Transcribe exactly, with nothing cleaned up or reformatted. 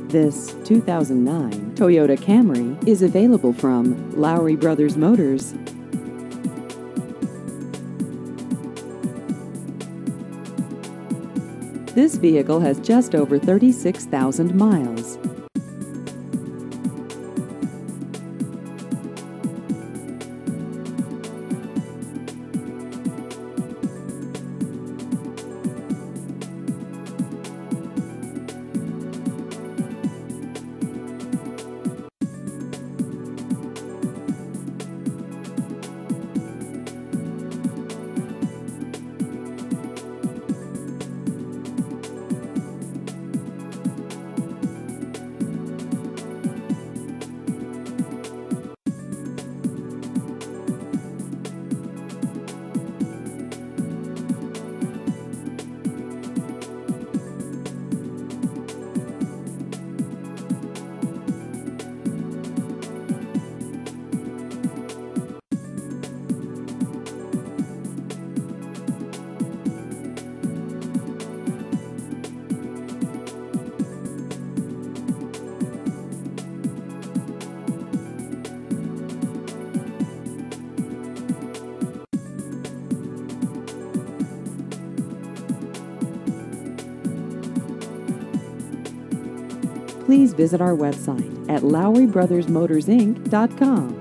This two thousand nine Toyota Camry is available from Lowry Brothers Motors. This vehicle has just over thirty-six thousand miles. Please visit our website at Lowry Brothers Motors Inc dot com.